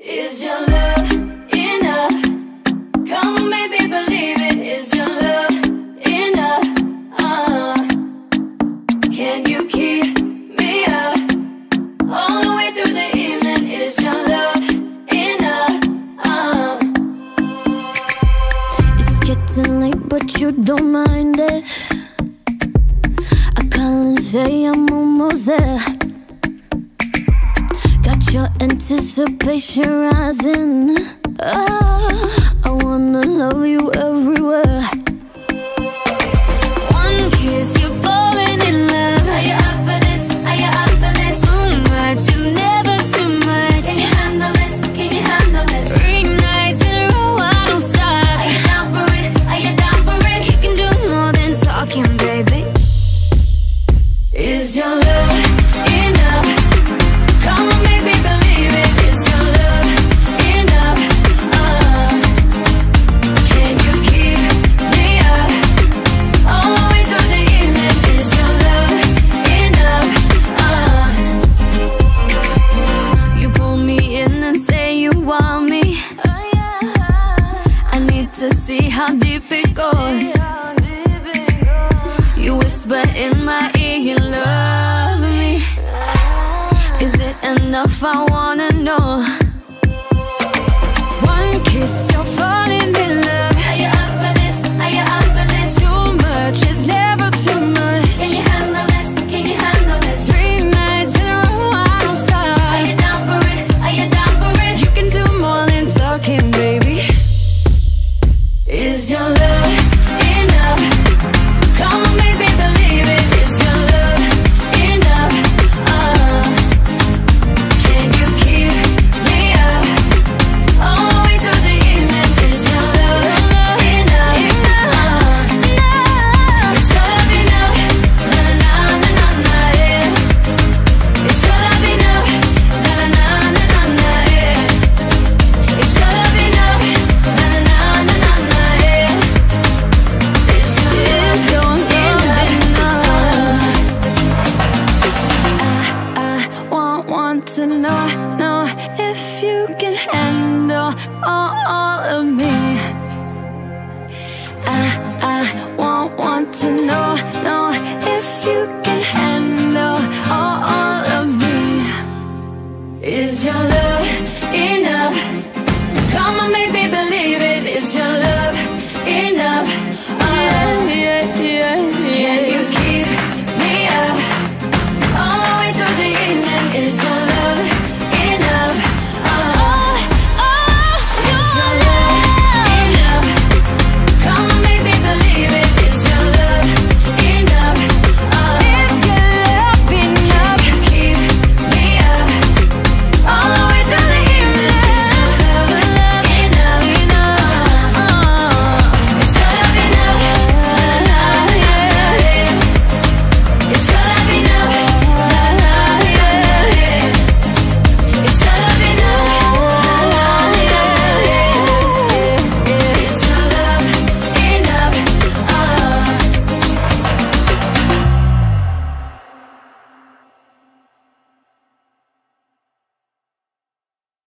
Is your love enough? Come on, baby, believe it. Is your love enough? Can you keep me up all the way through the evening? Is your love enough? It's getting late, but you don't mind it. I call and say I'm almost there. Got your anticipation rising. Oh, I wanna love you everywhere. One kiss, you're falling in love. Are you up for this? Are you up for this? Too much is never too much. Can you handle this? Can you handle this? 3 nights in a row, I don't stop. Are you down for it? Are you down for it? You can do more than talking, baby. Is your love enough? Come on, baby, believe it. Is your love enough? Can you keep me up all the way through the evening? Is your love enough? You pull me in and say you want me. I need to see how deep it goes. You whisper in my ear you love me. Is it enough? I wanna know.